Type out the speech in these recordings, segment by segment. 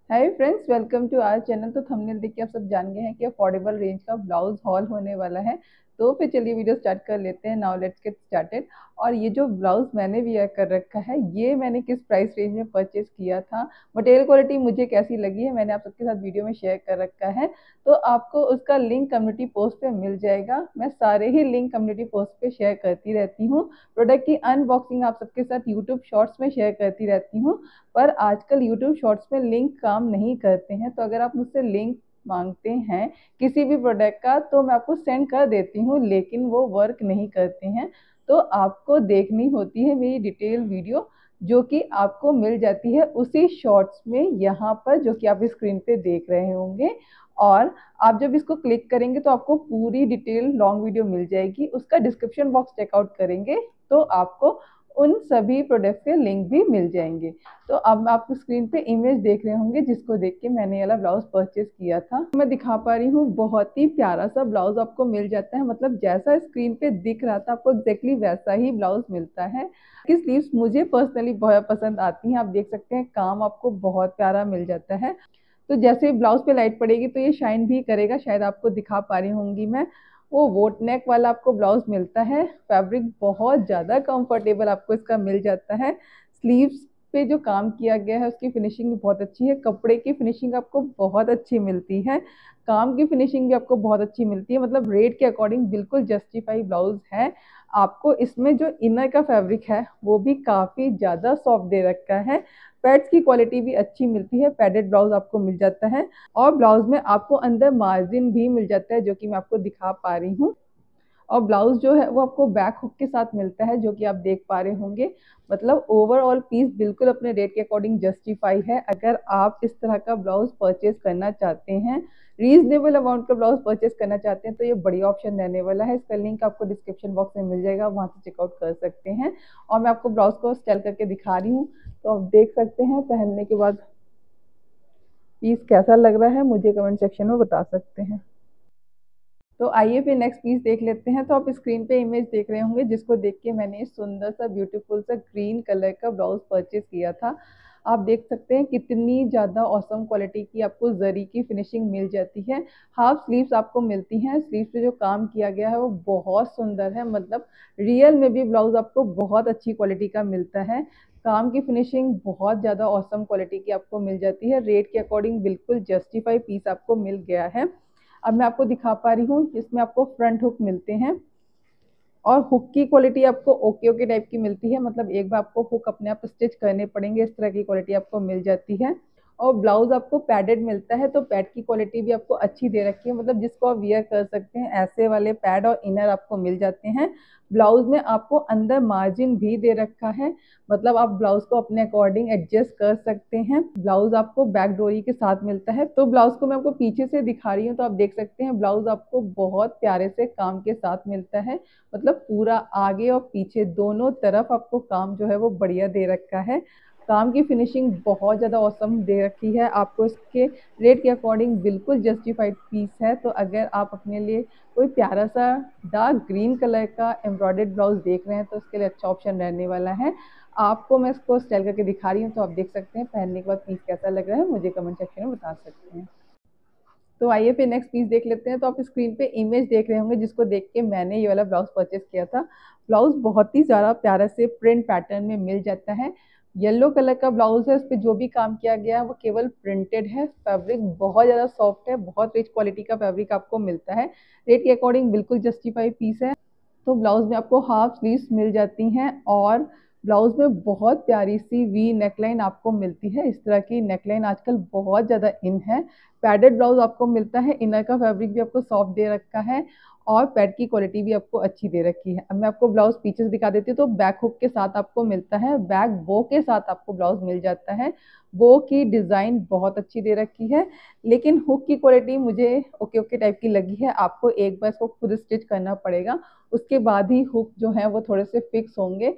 Hi friends, welcome to our channel. तो thumbnail देख के आप सब जान गए हैं कि अफोर्डेबल रेंज का ब्लाउज हॉल होने वाला है। तो फिर चलिए वीडियो स्टार्ट कर लेते हैं। Now let's get started. और ये जो ब्लाउज मैंने वियर कर रखा है, ये मैंने किस प्राइस रेंज में परचेज किया था, मटेरियल क्वालिटी मुझे कैसी लगी है, मैंने आप सबके साथ वीडियो में शेयर कर रखा है। तो आपको उसका लिंक कम्युनिटी पोस्ट पे मिल जाएगा। मैं सारे ही लिंक कम्युनिटी पोस्ट पे शेयर करती रहती हूँ। प्रोडक्ट की अनबॉक्सिंग आप सबके साथ यूट्यूब शॉर्ट्स में शेयर करती रहती हूँ। पर आजकल YouTube शॉर्ट्स में लिंक काम नहीं करते हैं। तो अगर आप मुझसे लिंक मांगते हैं किसी भी प्रोडक्ट का, तो मैं आपको सेंड कर देती हूँ, लेकिन वो वर्क नहीं करते हैं। तो आपको देखनी होती है मेरी डिटेल वीडियो, जो कि आपको मिल जाती है उसी शॉर्ट्स में, यहाँ पर जो कि आप स्क्रीन पे देख रहे होंगे। और आप जब इसको क्लिक करेंगे तो आपको पूरी डिटेल लॉन्ग वीडियो मिल जाएगी। उसका डिस्क्रिप्शन बॉक्स चेकआउट करेंगे तो आपको उन सभी प्रोडक्ट के लिंक भी मिल जाएंगे। तो अब आप स्क्रीन पे इमेज देख रहे होंगे, जिसको देख के मैंने ये वाला ब्लाउज परचेज किया था। मैं दिखा पा रही हूँ, बहुत ही प्यारा सा ब्लाउज आपको मिल जाता है। मतलब जैसा स्क्रीन पे दिख रहा था, आपको एग्जैक्टली वैसा ही ब्लाउज मिलता है। इसकी स्लीव्स मुझे पर्सनली बहुत पसंद आती हैं। आप देख सकते हैं काम आपको बहुत प्यारा मिल जाता है। तो जैसे ब्लाउज पे लाइट पड़ेगी तो ये शाइन भी करेगा, शायद आपको दिखा पा रही होंगी मैं। वो वोट नेक वाला आपको ब्लाउज मिलता है। फैब्रिक बहुत ज़्यादा कंफर्टेबल आपको इसका मिल जाता है। स्लीव्स पे जो काम किया गया है उसकी फिनिशिंग भी बहुत अच्छी है। कपड़े की फिनिशिंग आपको बहुत अच्छी मिलती है। काम की फिनिशिंग भी आपको बहुत अच्छी मिलती है। मतलब रेट के अकॉर्डिंग बिल्कुल जस्टिफाई ब्लाउज है। आपको इसमें जो इनर का फैब्रिक है वो भी काफ़ी ज़्यादा सॉफ्ट दे रखा है। पैड्स की क्वालिटी भी अच्छी मिलती है। पैडेड ब्लाउज आपको मिल जाता है। और ब्लाउज में आपको अंदर मार्जिन भी मिल जाता है, जो कि मैं आपको दिखा पा रही हूँ। और ब्लाउज जो है वो आपको बैक हुक के साथ मिलता है, जो कि आप देख पा रहे होंगे। मतलब ओवरऑल पीस बिल्कुल अपने रेट के अकॉर्डिंग जस्टिफाई है। अगर आप इस तरह का ब्लाउज परचेज करना चाहते हैं, रीजनेबल अमाउंट का ब्लाउज परचेज करना चाहते हैं, तो ये बढ़िया ऑप्शन रहने वाला है। इसका लिंक आपको डिस्क्रिप्शन बॉक्स में मिल जाएगा, वहाँ से चेकआउट कर सकते हैं। और मैं आपको ब्लाउज को स्टाइल करके दिखा रही हूँ, तो आप देख सकते हैं पहनने के बाद पीस कैसा लग रहा है, मुझे कमेंट सेक्शन में बता सकते हैं। तो आइए फिर नेक्स्ट पीस देख लेते हैं। तो आप स्क्रीन पे इमेज देख रहे होंगे, जिसको देख के मैंने सुंदर सा ब्यूटीफुल सा ग्रीन कलर का ब्लाउज परचेज किया था। आप देख सकते हैं कितनी ज़्यादा औसम क्वालिटी की आपको जरी की फिनिशिंग मिल जाती है। हाफ स्लीव्स आपको मिलती हैं। स्लीव्स पे जो काम किया गया है वो बहुत सुंदर है। मतलब रियल में भी ब्लाउज आपको बहुत अच्छी क्वालिटी का मिलता है। काम की फिनिशिंग बहुत ज़्यादा औसम क्वालिटी की आपको मिल जाती है। रेट के अकॉर्डिंग बिल्कुल जस्टिफाई पीस आपको मिल गया है। अब मैं आपको दिखा पा रही हूँ, इसमें आपको फ्रंट हुक मिलते हैं। और हुक की क्वालिटी आपको ओके ओके टाइप की मिलती है। मतलब एक बार आपको हुक अपने आप स्टिच करने पड़ेंगे, इस तरह की क्वालिटी आपको मिल जाती है। और ब्लाउज आपको पैडेड मिलता है, तो पैड की क्वालिटी भी आपको अच्छी दे रखी है। मतलब जिसको आप वियर कर सकते हैं, ऐसे वाले पैड और इनर आपको मिल जाते हैं। ब्लाउज में आपको अंदर मार्जिन भी दे रखा है। मतलब आप ब्लाउज को अपने अकॉर्डिंग एडजस्ट कर सकते हैं। ब्लाउज आपको बैक डोरी के साथ मिलता है। तो ब्लाउज को मैं आपको पीछे से दिखा रही हूँ, तो आप देख सकते हैं ब्लाउज आपको बहुत प्यारे से काम के साथ मिलता है। मतलब पूरा आगे और पीछे दोनों तरफ आपको काम जो है वो बढ़िया दे रखा है। काम की फिनिशिंग बहुत ज़्यादा औसम दे रखी है। आपको इसके रेट के अकॉर्डिंग बिल्कुल जस्टिफाइड पीस है। तो अगर आप अपने लिए कोई प्यारा सा डार्क ग्रीन कलर का एम्ब्रॉयडर्ड ब्लाउज देख रहे हैं, तो इसके लिए अच्छा ऑप्शन रहने वाला है। आपको मैं इसको स्टाइल करके दिखा रही हूँ, तो आप देख सकते हैं पहनने के बाद पीस कैसा लग रहा है, मुझे कमेंट सेक्शन में बता सकते हैं। तो आइए फिर नेक्स्ट पीस देख लेते हैं। तो आप स्क्रीन पे इमेज देख रहे होंगे, जिसको देख के मैंने ये वाला ब्लाउज परचेज किया था। ब्लाउज बहुत ही ज़्यादा प्यारा से प्रिंट पैटर्न में मिल जाता है। येलो कलर का ब्लाउज है। इस पर जो भी काम किया गया है वो केवल प्रिंटेड है। फैब्रिक बहुत ज़्यादा सॉफ्ट है, बहुत रिच क्वालिटी का फैब्रिक आपको मिलता है। रेट के अकॉर्डिंग बिल्कुल जस्टिफाई पीस है। तो ब्लाउज में आपको हाफ स्लीव्स मिल जाती हैं। और ब्लाउज में बहुत प्यारी सी वी नेकलाइन आपको मिलती है। इस तरह की नेकलाइन आजकल बहुत ज़्यादा इन है। पैडेड ब्लाउज आपको मिलता है। इनर का फैब्रिक भी आपको सॉफ्ट दे रखा है। और पैड की क्वालिटी भी आपको अच्छी दे रखी है। अब मैं आपको ब्लाउज पीछे से दिखा देती हूँ। तो बैक हुक के साथ आपको मिलता है, बैक बो के साथ आपको ब्लाउज मिल जाता है। बो की डिज़ाइन बहुत अच्छी दे रखी है, लेकिन हुक की क्वालिटी मुझे ओके ओके टाइप की लगी है। आपको एक बार इसको खुद स्टिच करना पड़ेगा, उसके बाद ही हुक जो है वो थोड़े से फिक्स होंगे।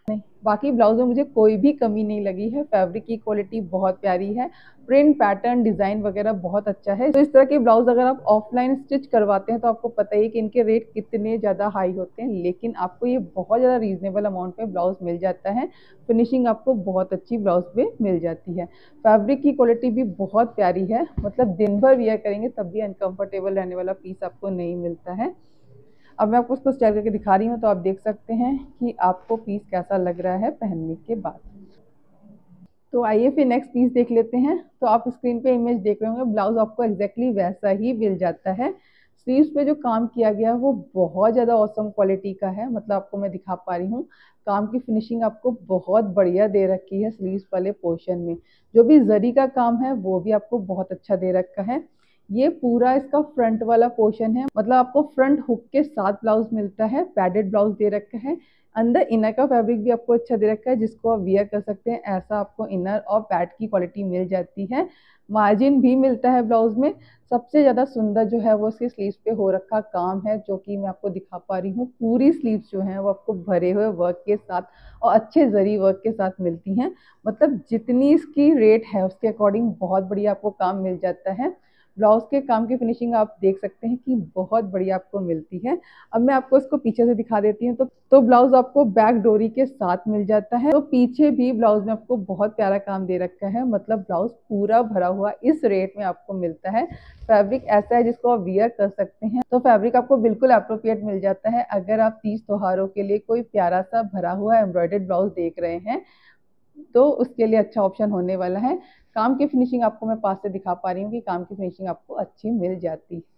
नहीं, बाकी ब्लाउज में मुझे कोई भी कमी नहीं लगी है। फैब्रिक की क्वालिटी बहुत प्यारी है, प्रिंट पैटर्न डिजाइन वगैरह बहुत अच्छा है। तो इस तरह के ब्लाउज अगर आप ऑफलाइन स्टिच करवाते हैं तो आपको पता ही है कि इनके रेट कितने ज़्यादा हाई होते हैं, लेकिन आपको ये बहुत ज़्यादा रीजनेबल अमाउंट में ब्लाउज मिल जाता है। फिनिशिंग आपको बहुत अच्छी ब्लाउज पे मिल जाती है। फैब्रिक की क्वालिटी भी बहुत प्यारी है, मतलब दिन भर वियर करेंगे तब भी अनकंफर्टेबल रहने वाला पीस आपको नहीं मिलता है। अब मैं आपको उसको स्टाइल करके दिखा रही हूँ तो आप देख सकते हैं कि आपको पीस कैसा लग रहा है पहनने के बाद। तो आइए फिर नेक्स्ट पीस देख लेते हैं। तो आप स्क्रीन पे इमेज देख रहे होंगे, ब्लाउज आपको एग्जैक्टली वैसा ही मिल जाता है। स्लीव्स पे जो काम किया गया है वो बहुत ज़्यादा औसम क्वालिटी का है, मतलब आपको मैं दिखा पा रही हूँ। काम की फिनिशिंग आपको बहुत बढ़िया दे रखी है स्लीव्स वाले पोर्शन में। जो भी जरी का काम है वो भी आपको बहुत अच्छा दे रखा है। ये पूरा इसका फ्रंट वाला पोर्शन है, मतलब आपको फ्रंट हुक के साथ ब्लाउज मिलता है, पैडेड ब्लाउज दे रखा है। अंदर इनर का फैब्रिक भी आपको अच्छा दे रखा है जिसको आप वियर कर सकते हैं, ऐसा आपको इनर और पैड की क्वालिटी मिल जाती है। मार्जिन भी मिलता है ब्लाउज में। सबसे ज़्यादा सुंदर जो है वो इसके स्लीव्स पे हो रखा काम है, जो कि मैं आपको दिखा पा रही हूँ। पूरी स्लीव्स जो हैं वो आपको भरे हुए वर्क के साथ और अच्छे जरी वर्क के साथ मिलती हैं। मतलब जितनी इसकी रेट है उसके अकॉर्डिंग बहुत बढ़िया आपको काम मिल जाता है। ब्लाउज के काम की फिनिशिंग आप देख सकते हैं कि बहुत बढ़िया आपको मिलती है। अब मैं आपको इसको पीछे से दिखा देती हूँ। तो ब्लाउज आपको बैक डोरी के साथ मिल जाता है। तो पीछे भी ब्लाउज में आपको बहुत प्यारा काम दे रखा है, मतलब ब्लाउज पूरा भरा हुआ इस रेट में आपको मिलता है। फैब्रिक ऐसा है जिसको आप वियर कर सकते हैं, तो फैब्रिक आपको बिल्कुल अप्रोप्रिएट मिल जाता है। अगर आप तीज त्योहारों के लिए कोई प्यारा सा भरा हुआ एम्ब्रॉयडर्ड ब्लाउज देख रहे हैं तो उसके लिए अच्छा ऑप्शन होने वाला है। काम की फिनिशिंग आपको मैं पास से दिखा पा रही हूँ कि काम की फिनिशिंग आपको अच्छी मिल जाती है।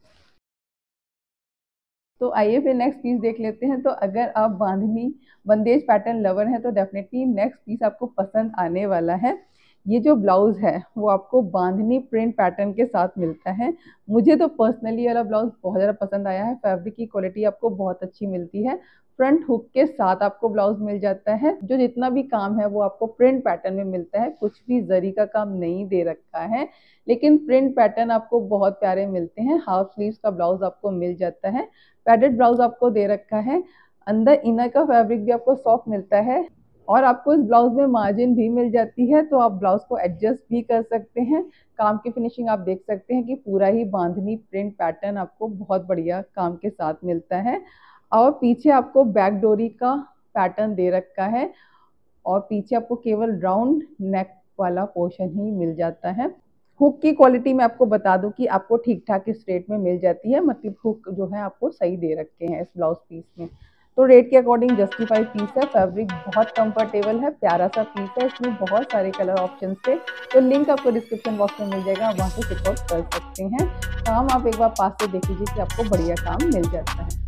तो आइए फिर नेक्स्ट पीस देख लेते हैं। तो अगर आप बांधनी बंदेज पैटर्न लवर हैं तो डेफिनेटली नेक्स्ट पीस आपको पसंद आने वाला है। ये जो ब्लाउज है वो आपको बांधनी प्रिंट पैटर्न के साथ मिलता है। मुझे तो पर्सनली वाला ब्लाउज बहुत ज़्यादा पसंद आया है। फैब्रिक की क्वालिटी आपको बहुत अच्छी मिलती है। फ्रंट हुक के साथ आपको ब्लाउज मिल जाता है। जो जितना भी काम है वो आपको प्रिंट पैटर्न में मिलता है, कुछ भी जरी का काम नहीं दे रखा है, लेकिन प्रिंट पैटर्न आपको बहुत प्यारे मिलते हैं। हाफ स्लीव्स का ब्लाउज आपको मिल जाता है। पैडेड ब्लाउज आपको दे रखा है। अंदर इनर का फैब्रिक भी आपको सॉफ्ट मिलता है और आपको इस ब्लाउज में मार्जिन भी मिल जाती है, तो आप ब्लाउज को एडजस्ट भी कर सकते हैं। काम की फिनिशिंग आप देख सकते हैं कि पूरा ही बांधनी प्रिंट पैटर्न आपको बहुत बढ़िया काम के साथ मिलता है। और पीछे आपको बैक डोरी का पैटर्न दे रखा है और पीछे आपको केवल राउंड नेक वाला पोर्शन ही मिल जाता है। हुक की क्वालिटी मैं आपको बता दूं कि आपको ठीक ठाक इस रेट में मिल जाती है, मतलब हुक जो है आपको सही दे रखे हैं इस ब्लाउज पीस में। तो रेट के अकॉर्डिंग जस्टिफाइड पीस है। फैब्रिक बहुत कंफर्टेबल है, प्यारा सा पीस है। इसमें बहुत सारे कलर ऑप्शन थे, तो लिंक आपको डिस्क्रिप्शन बॉक्स में मिल जाएगा, आप वहाँ से चेकआउट कर सकते हैं। काम आप एक बार पास से देख लीजिए कि आपको बढ़िया काम मिल जाता है।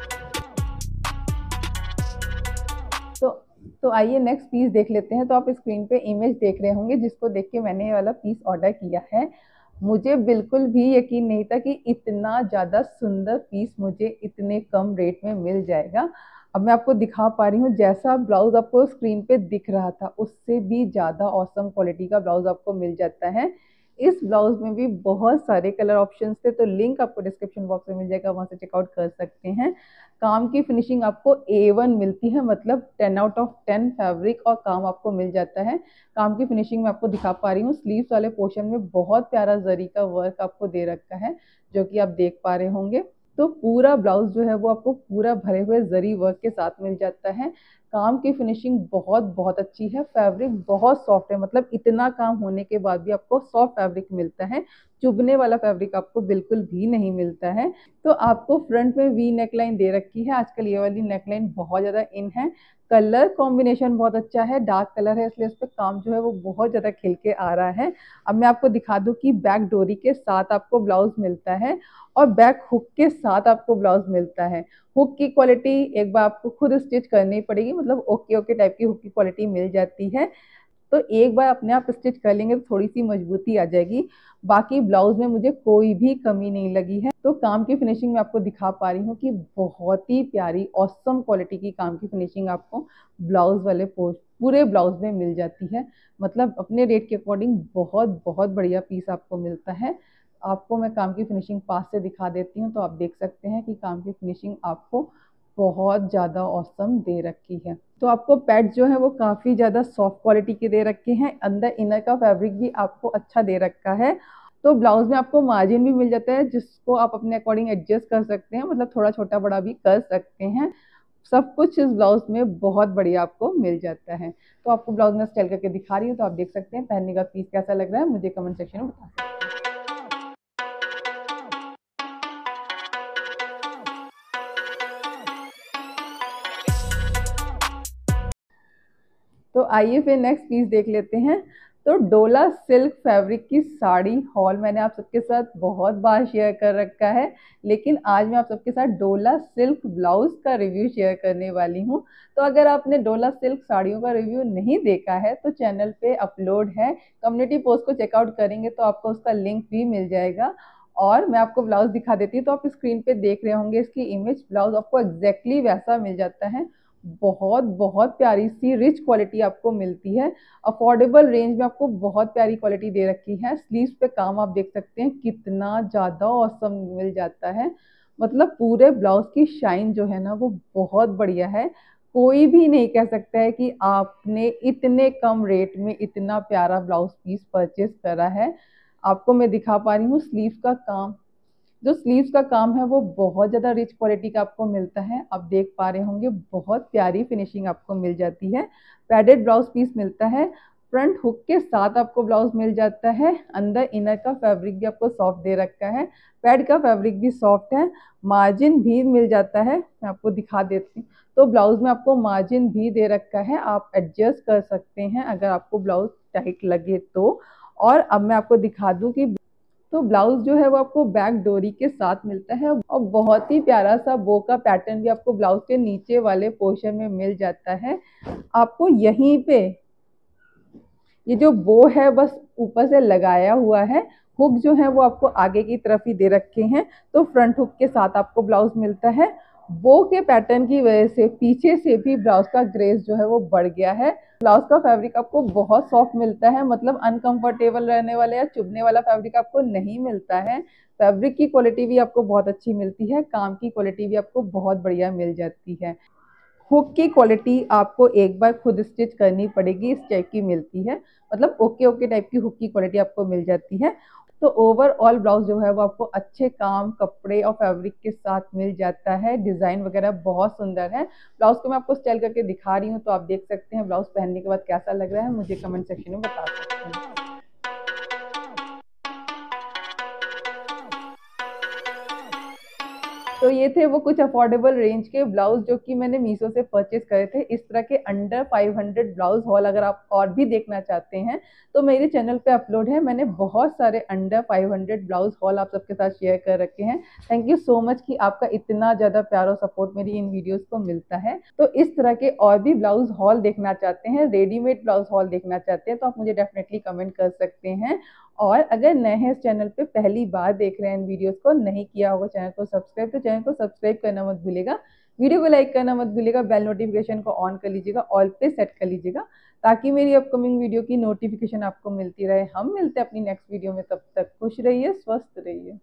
तो तो आइए नेक्स्ट पीस देख लेते हैं। तो आप स्क्रीन पे इमेज देख रहे होंगे जिसको देख के मैंने ये वाला पीस ऑर्डर किया है। मुझे बिल्कुल भी यकीन नहीं था कि इतना ज़्यादा सुंदर पीस मुझे इतने कम रेट में मिल जाएगा। अब मैं आपको दिखा पा रही हूँ, जैसा ब्लाउज आपको स्क्रीन पे दिख रहा था उससे भी ज़्यादा औसम क्वालिटी का ब्लाउज आपको मिल जाता है। इस ब्लाउज में भी बहुत सारे कलर ऑप्शंस थे, तो लिंक आपको डिस्क्रिप्शन बॉक्स में मिल जाएगा, वहाँ से चेकआउट कर सकते हैं। काम की फिनिशिंग आपको A1 मिलती है, मतलब 10 आउट ऑफ 10 फैब्रिक और काम आपको मिल जाता है। काम की फिनिशिंग में आपको दिखा पा रही हूँ, स्लीव्स वाले पोर्शन में बहुत प्यारा जरी का वर्क आपको दे रखा है जो कि आप देख पा रहे होंगे। तो पूरा ब्लाउज जो है वो आपको पूरा भरे हुए जरी वर्क के साथ मिल जाता है। काम की फिनिशिंग बहुत बहुत अच्छी है। फैब्रिक बहुत सॉफ्ट है, मतलब इतना काम होने के बाद भी आपको सॉफ्ट फैब्रिक मिलता है, चुभने वाला फैब्रिक आपको बिल्कुल भी नहीं मिलता है। तो आपको फ्रंट में वी नेकलाइन दे रखी है। आजकल ये वाली नेकलाइन बहुत ज़्यादा इन है। कलर कॉम्बिनेशन बहुत अच्छा है, डार्क कलर है इसलिए इस पर काम जो है वो बहुत ज़्यादा खिल के आ रहा है। अब मैं आपको दिखा दूं कि बैक डोरी के साथ आपको ब्लाउज मिलता है और बैक हुक के साथ आपको ब्लाउज मिलता है। हुक की क्वालिटी एक बार आपको खुद स्टिच करनी पड़ेगी, मतलब ओके ओके टाइप की हुक की क्वालिटी मिल जाती है। तो एक बार अपने आप स्टिच कर लेंगे तो थोड़ी सी मजबूती आ जाएगी। बाकी ब्लाउज में मुझे कोई भी कमी नहीं लगी है। तो काम की फिनिशिंग में आपको दिखा पा रही हूँ कि बहुत ही प्यारी ऑसम क्वालिटी की काम की फिनिशिंग आपको ब्लाउज वाले पूरे ब्लाउज में मिल जाती है। मतलब अपने रेट के अकॉर्डिंग बहुत बहुत बढ़िया पीस आपको मिलता है। आपको मैं काम की फिनिशिंग पास से दिखा देती हूँ तो आप देख सकते हैं कि काम की फिनिशिंग आपको बहुत ज़्यादा औसम दे रखी है। तो आपको पैड जो है वो काफ़ी ज़्यादा सॉफ्ट क्वालिटी के दे रखे हैं। अंदर इनर का फैब्रिक भी आपको अच्छा दे रखा है। तो ब्लाउज में आपको मार्जिन भी मिल जाता है जिसको आप अपने अकॉर्डिंग एडजस्ट कर सकते हैं, मतलब थोड़ा छोटा बड़ा भी कर सकते हैं। सब कुछ इस ब्लाउज में बहुत बढ़िया आपको मिल जाता है। तो आपको ब्लाउज में स्टाइल करके दिखा रही हूँ, तो आप देख सकते हैं पहनने का पीस कैसा लग रहा है, मुझे कमेंट सेक्शन में बता सकते हैं। तो आइए फिर नेक्स्ट पीस देख लेते हैं। तो डोला सिल्क फैब्रिक की साड़ी हॉल मैंने आप सबके साथ बहुत बार शेयर कर रखा है, लेकिन आज मैं आप सबके साथ डोला सिल्क ब्लाउज का रिव्यू शेयर करने वाली हूँ। तो अगर आपने डोला सिल्क साड़ियों का रिव्यू नहीं देखा है तो चैनल पे अपलोड है, कम्युनिटी पोस्ट को चेकआउट करेंगे तो आपको उसका लिंक भी मिल जाएगा। और मैं आपको ब्लाउज दिखा देती हूँ, तो आप स्क्रीन पे देख रहे होंगे इसकी इमेज, ब्लाउज आपको एग्जैक्टली वैसा मिल जाता है। बहुत बहुत प्यारी सी रिच क्वालिटी आपको मिलती है। अफोर्डेबल रेंज में आपको बहुत प्यारी क्वालिटी दे रखी है। स्लीव्स पे काम आप देख सकते हैं कितना ज़्यादा औसम मिल जाता है। मतलब पूरे ब्लाउज की शाइन जो है ना वो बहुत बढ़िया है। कोई भी नहीं कह सकता है कि आपने इतने कम रेट में इतना प्यारा ब्लाउज पीस परचेज करा है। आपको मैं दिखा पा रही हूँ स्लीव का काम, जो स्लीव्स का काम है वो बहुत ज़्यादा रिच क्वालिटी का आपको मिलता है। आप देख पा रहे होंगे बहुत प्यारी फिनिशिंग आपको मिल जाती है। पैडेड ब्लाउज पीस मिलता है, फ्रंट हुक के साथ आपको ब्लाउज मिल जाता है। अंदर इनर का फैब्रिक भी आपको सॉफ्ट दे रखा है, पैड का फैब्रिक भी सॉफ्ट है, मार्जिन भी मिल जाता है। मैं आपको दिखा देती हूँ, तो ब्लाउज में आपको मार्जिन भी दे रखा है, आप एडजस्ट कर सकते हैं अगर आपको ब्लाउज टाइट लगे तो। और अब मैं आपको दिखा दूं कि तो ब्लाउज जो है वो आपको बैक डोरी के साथ मिलता है और बहुत ही प्यारा सा बो का पैटर्न भी आपको ब्लाउज के नीचे वाले पोर्शन में मिल जाता है। आपको यहीं पे ये जो बो है बस ऊपर से लगाया हुआ है, हुक जो है वो आपको आगे की तरफ ही दे रखे हैं। तो फ्रंट हुक के साथ आपको ब्लाउज मिलता है। बो के पैटर्न की वजह से पीछे से भी ब्लाउज का ग्रेस जो है वो बढ़ गया है। ब्लाउज का फैब्रिक आपको बहुत सॉफ्ट मिलता है, मतलब अनकंफर्टेबल रहने वाला या चुभने वाला फैब्रिक आपको नहीं मिलता है। फैब्रिक की क्वालिटी भी आपको बहुत अच्छी मिलती है, काम की क्वालिटी भी आपको बहुत बढ़िया मिल जाती है। हुक की क्वालिटी आपको एक बार खुद स्टिच करनी पड़ेगी, इस टाइप की मिलती है, मतलब ओके ओके टाइप की हुक की क्वालिटी आपको मिल जाती है। तो ओवरऑल ब्लाउज जो है वो आपको अच्छे काम कपड़े और फैब्रिक के साथ मिल जाता है। डिजाइन वगैरह बहुत सुंदर है। ब्लाउज को मैं आपको स्टाइल करके दिखा रही हूँ, तो आप देख सकते हैं ब्लाउज पहनने के बाद कैसा लग रहा है, मुझे कमेंट सेक्शन में बता सकते हैं। तो ये थे वो कुछ अफोर्डेबल रेंज के ब्लाउज जो कि मैंने मीशो से परचेज करे थे। इस तरह के अंडर 500 ब्लाउज हॉल अगर आप और भी देखना चाहते हैं तो मेरे चैनल पे अपलोड है। मैंने बहुत सारे अंडर 500 ब्लाउज हॉल आप सबके साथ शेयर कर रखे हैं। थैंक यू सो मच कि आपका इतना ज़्यादा प्यार और सपोर्ट मेरी इन वीडियोज़ को मिलता है। तो इस तरह के और भी ब्लाउज हॉल देखना चाहते हैं, रेडीमेड ब्लाउज हॉल देखना चाहते हैं, तो आप मुझे डेफिनेटली कमेंट कर सकते हैं। और अगर नए हैं इस चैनल पे, पहली बार देख रहे हैं इन वीडियोस को, नहीं किया होगा चैनल को सब्सक्राइब, तो चैनल को सब्सक्राइब करना मत भूलिएगा, वीडियो को लाइक करना मत भूलिएगा, बेल नोटिफिकेशन को ऑन कर लीजिएगा, ऑल पे सेट कर लीजिएगा, ताकि मेरी अपकमिंग वीडियो की नोटिफिकेशन आपको मिलती रहे। हम मिलते हैं अपनी नेक्स्ट वीडियो में, तब तक खुश रहिए, स्वस्थ रहिए।